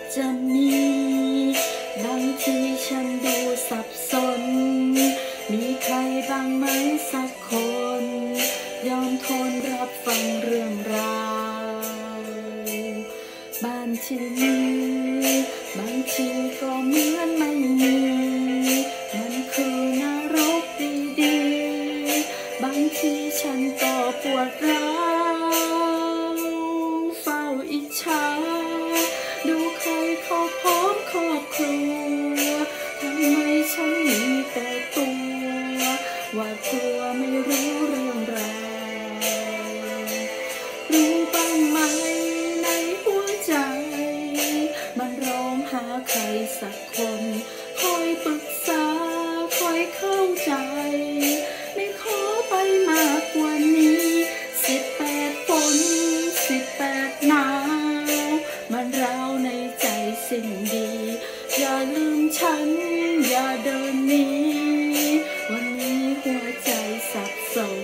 จะมีบางทีฉันดูสับสนมีใครบ้างไหมสักคนยอมทนรับฟังเรื่องราวบ้านที่มีบางทีก็เหมือนไม่มีมันคือนรกดีๆบางทีฉันก็ปวดร้าวเฝ้าอิจฉาดูใครเขาพร้อมครอบครัวทำไมฉันมีแต่ตัวว่าตัวไม่รู้เรื่องราวรู้บ้างไหมในหัวใจมันร้องหาใครสักคนคอยปรึกษาคอยเข้าใจไม่ขอไปมากกว่านี้18 ฝน18 หนาวมันร้าวในใจสิ่งดีอย่าลืมฉันอย่าเดินหนีวันนี้หัวใจสับสน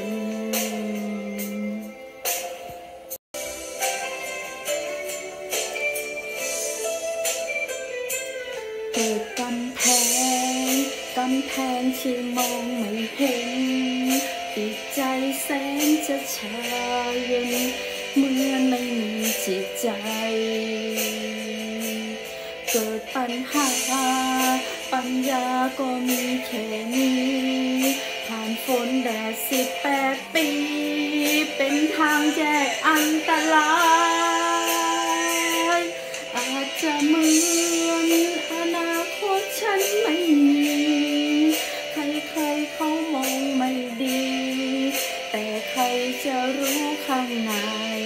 เกิดกำแพงที่มองไม่เห็นจิตใจแสนจะชาเย็นเหมือนไม่มีจิตใจเกิดปัญหาปัญญาก็มีแค่นี้ผ่านฝนแดด18 ปีเป็นทางแยกอันตรายอาจจะเหมือนอนาคตฉันไม่มีใครเขามองไม่ดีแต่ใครจะรู้ข้างใน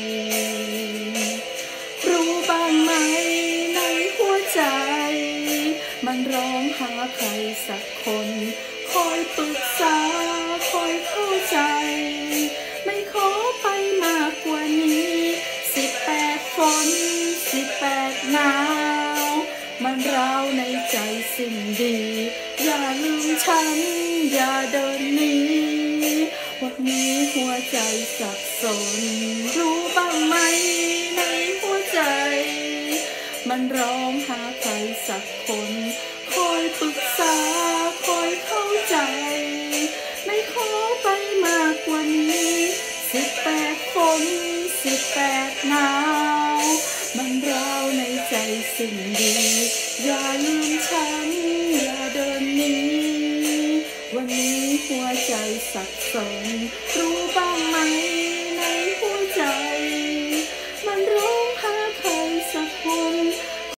รู้บ้างไหมในหัวใจมันร้องหาใครสักคนคอยปรึกษาคอยเข้าใจไม่ขอไปมากกว่านี้18 ฝน18 หนาวมันร้าวในใจสิ่งดีอย่าลืมฉันอย่าเดินหนีวันนี้หัวใจสับสนรู้บ้างไหมในหัวใจมันร้องหาใครสักคนคอยปรึกษาคอยเข้าใจไม่ขอไปมากกว่านี้18 ฝน18 หนาวมันร้าวในใจสิ่งดีอย่าลืมฉันอย่าเดินหนีวันนี้หัวใจสับสนรู้บ้างไหม